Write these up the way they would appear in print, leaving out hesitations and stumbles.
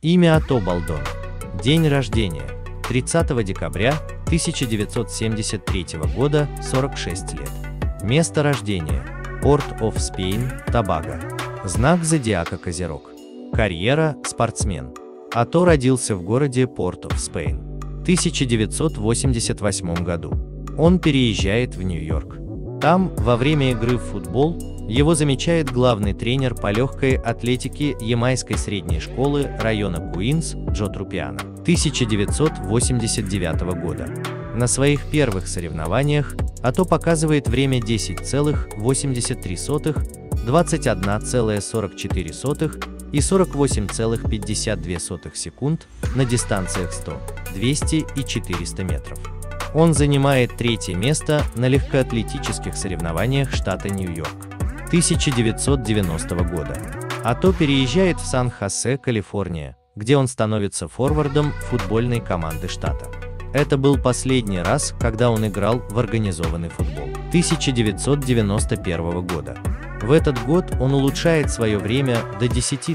Имя Ато Балдон. День рождения. 30 декабря 1973 года, 46 лет. Место рождения. Порт оф Спейн, Тобаго. Знак зодиака Козерог. Карьера – спортсмен. Ато родился в городе Порт оф Спейн в 1988 году. Он переезжает в Нью-Йорк. Там, во время игры в футбол, его замечает главный тренер по легкой атлетике ямайской средней школы района Куинс Джо Трупиано 1989 года. На своих первых соревнованиях Ато показывает время 10,83, 21,44 и 48,52 секунд на дистанциях 100, 200 и 400 метров. Он занимает третье место на легкоатлетических соревнованиях штата Нью-Йорк 1990 года. Ато переезжает в Сан-Хосе, Калифорния, где он становится форвардом футбольной команды штата. Это был последний раз, когда он играл в организованный футбол 1991 года. В этот год он улучшает свое время до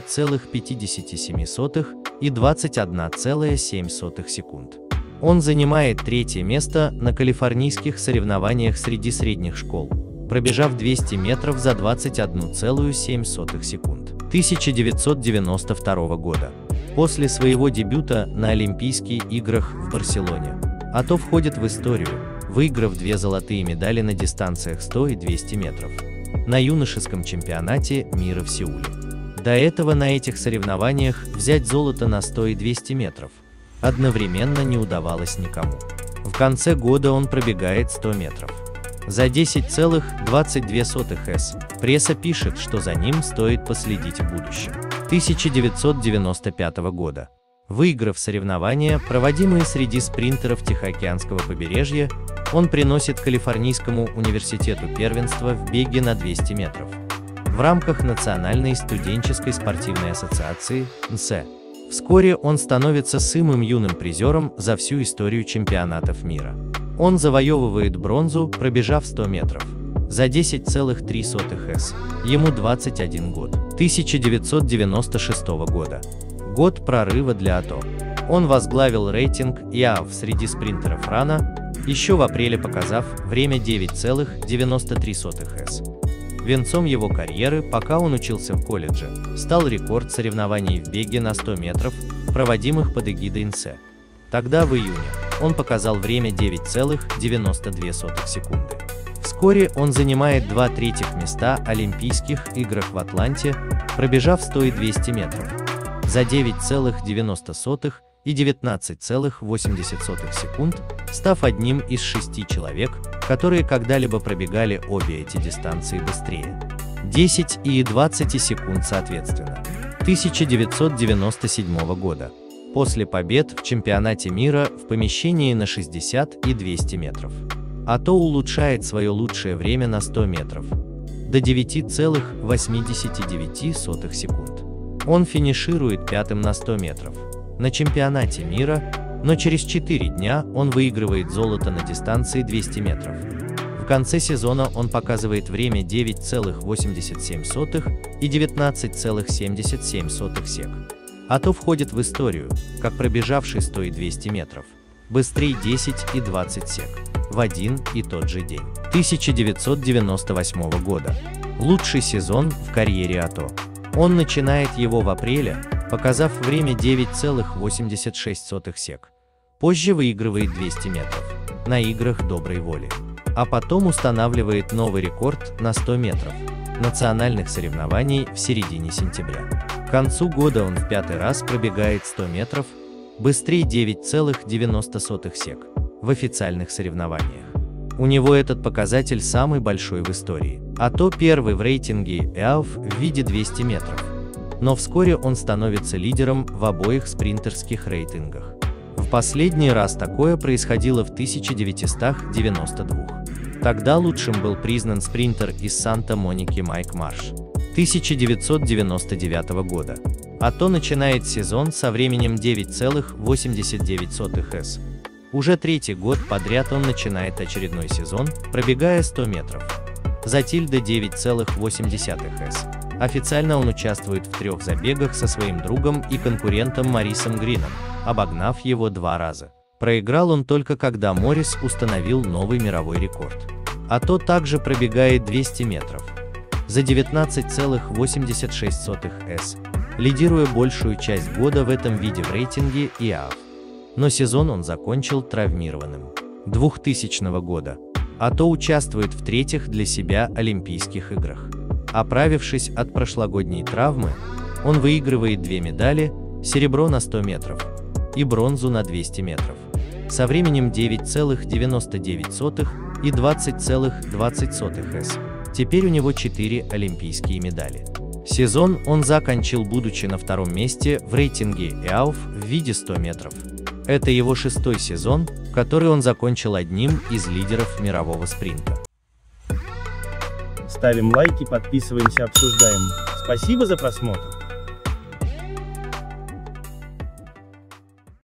10,57 и 21,7 секунд. Он занимает третье место на калифорнийских соревнованиях среди средних школ, пробежав 200 метров за 21,7 секунд 1992 года. После своего дебюта на Олимпийских играх в Барселоне, Ато входит в историю, выиграв 2 золотые медали на дистанциях 100 и 200 метров на юношеском чемпионате мира в Сеуле. До этого на этих соревнованиях взять золото на 100 и 200 метров одновременно не удавалось никому. В конце года он пробегает 100 метров за 10,22 с. Пресса пишет, что за ним стоит последить в будущем. 1995 года. Выиграв соревнования, проводимые среди спринтеров Тихоокеанского побережья, он приносит Калифорнийскому университету первенство в беге на 200 метров в рамках Национальной студенческой спортивной ассоциации НСЭ. Вскоре он становится самым юным призером за всю историю чемпионатов мира. Он завоевывает бронзу, пробежав 100 метров за 10,3 с. Ему 21 год. 1996 года. Год прорыва для Ато. Он возглавил рейтинг ИААФ среди спринтеров рано, еще в апреле показав время 9,93 с. Венцом его карьеры, пока он учился в колледже, стал рекорд соревнований в беге на 100 метров, проводимых под эгидой НСЭ. Тогда, в июне, он показал время 9,92 секунды. Вскоре он занимает 2 третьих места Олимпийских играх в Атланте, пробежав 100 и 200 метров за 9,90 и 19,80 секунд, став одним из 6 человек, которые когда-либо пробегали обе эти дистанции быстрее. 10 и 20 секунд соответственно. 1997 года. После побед в чемпионате мира в помещении на 60 и 200 метров. Ато улучшает свое лучшее время на 100 метров до 9,89 секунд. Он финиширует 5-м на 100 метров на чемпионате мира, но через 4 дня он выигрывает золото на дистанции 200 метров. В конце сезона он показывает время 9,87 и 19,77 сек. Ато входит в историю, как пробежавший 100 и 200 метров быстрее 10 и 20 сек в один и тот же день. 1998 года. Лучший сезон в карьере Ато. Он начинает его в апреле, показав время 9,86 сек. Позже выигрывает 200 метров на играх доброй воли. А потом устанавливает новый рекорд на 100 метров национальных соревнований в середине сентября. К концу года он в 5-й раз пробегает 100 метров быстрее 9,90 сек в официальных соревнованиях. У него этот показатель самый большой в истории. Ато первый в рейтинге ИААФ в виде 200 метров. Но вскоре он становится лидером в обоих спринтерских рейтингах. В последний раз такое происходило в 1992. Тогда лучшим был признан спринтер из Санта-Моники Майк Марш 1999 года. Ато начинает сезон со временем 9,89 с. Уже 3-й год подряд он начинает очередной сезон, пробегая 100 метров за 9,80 с. Официально он участвует в 3 забегах со своим другом и конкурентом Морисом Грином, обогнав его 2 раза. Проиграл он только когда Морис установил новый мировой рекорд. А то также пробегает 200 метров за 19,86 с, лидируя большую часть года в этом виде в рейтинге IAAF. Но сезон он закончил травмированным 2000 года, а то участвует в 3-х для себя Олимпийских играх. Оправившись от прошлогодней травмы, он выигрывает 2 медали, серебро на 100 метров и бронзу на 200 метров, со временем 9,99 и 20,20 с. Теперь у него 4 олимпийские медали. Сезон он закончил, будучи на 2-м месте в рейтинге IAAF в виде 100 метров. Это его 6-й сезон, который он закончил одним из лидеров мирового спринта. Ставим лайки, подписываемся, обсуждаем. Спасибо за просмотр.